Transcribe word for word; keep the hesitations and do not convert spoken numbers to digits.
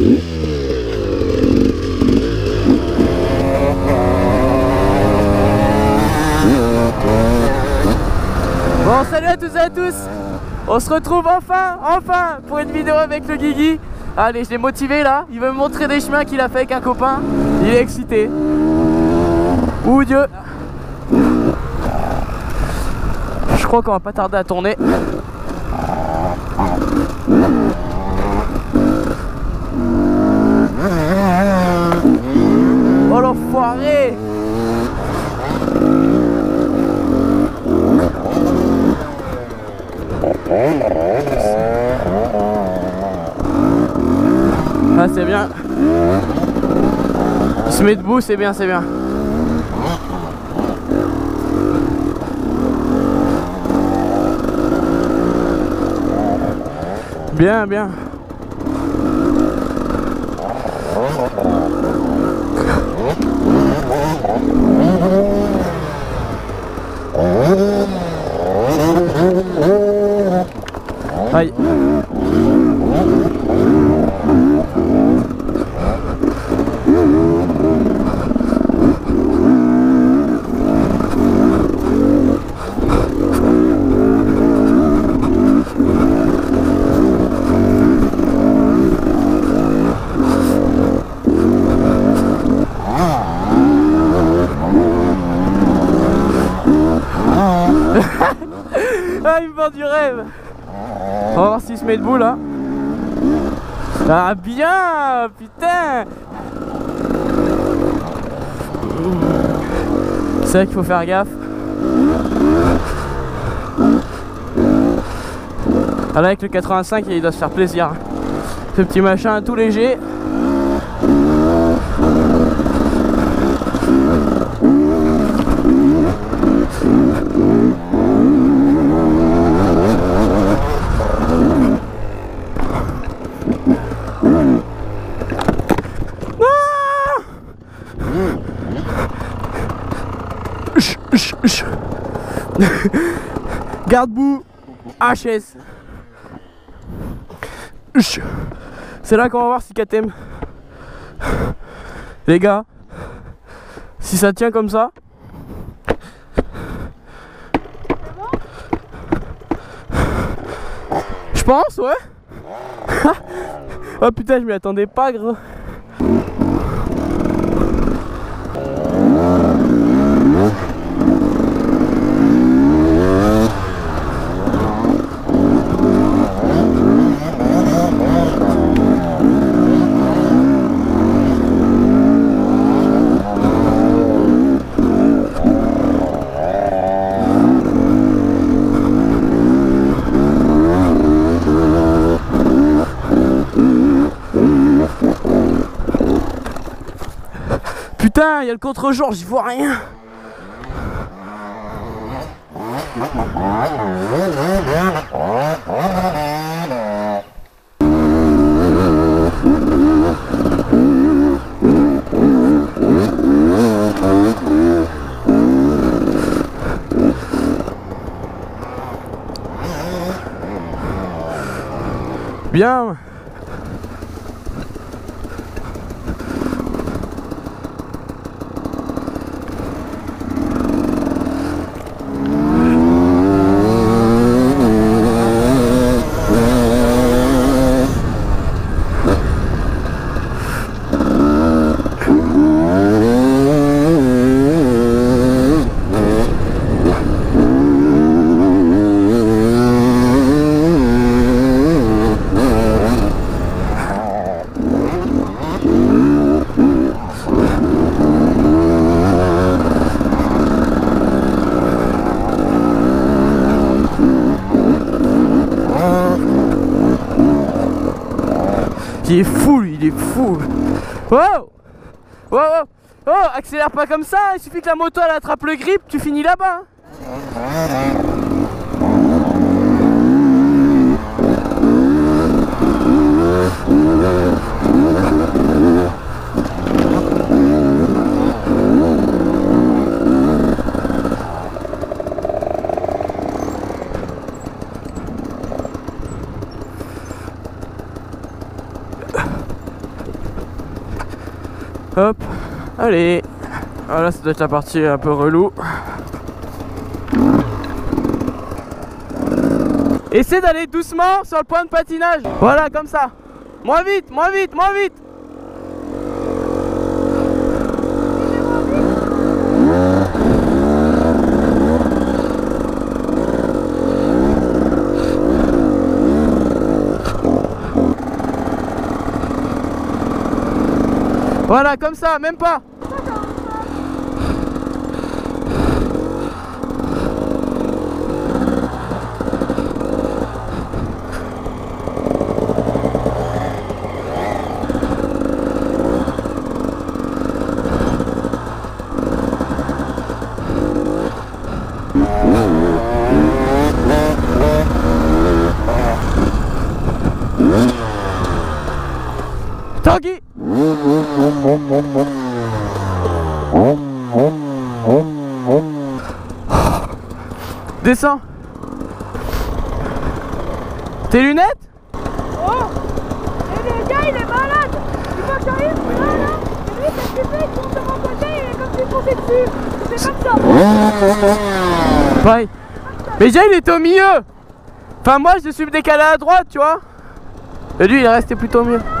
Bon, salut à tous et à tous. On se retrouve enfin, enfin, pour une vidéo avec le Guigui. Allez, je l'ai motivé là. Il veut me montrer des chemins qu'il a fait avec un copain. Il est excité. Ouh Dieu. Je crois qu'on va pas tarder à tourner. Oh l'enfoiré. Ah c'est bien. Il se met debout, c'est bien, c'est bien. Bien, bien. Aïe. Ah, il me vend du rêve. On va voir s'il se met debout là. Ah bien, putain. C'est vrai qu'il faut faire gaffe. Ah là avec le quatre-vingt-cinq il doit se faire plaisir. Ce petit machin tout léger. Garde-boue H S. C'est là qu'on va voir si K T M. Les gars, si ça tient comme ça. Je pense, ouais. Oh putain, je m'y attendais pas, gros. Putain, il y a le contre-jour, j'y vois rien. Bien. Il est fou, lui, il est fou. Wow. Wow, wow. Oh, accélère pas comme ça, il suffit que la moto elle attrape le grip, tu finis là-bas. Hop, allez. Voilà, ça doit être la partie un peu relou. Essaie d'aller doucement sur le point de patinage. Voilà, comme ça. Moins vite, moins vite, moins vite. Voilà, comme ça, même pas. Tanguy. Descends. Tes lunettes? Oh! Et le gars il est malade! Tu vois que j'arrive là là? Et lui qu'est-ce qu'il fait? Il tombe de mon côté et il est comme s'il foncé dessus! C'est comme ça! Pareil. Mais déjà il était au milieu! Enfin moi je suis décalé à droite tu vois? Et lui il est resté plutôt au milieu.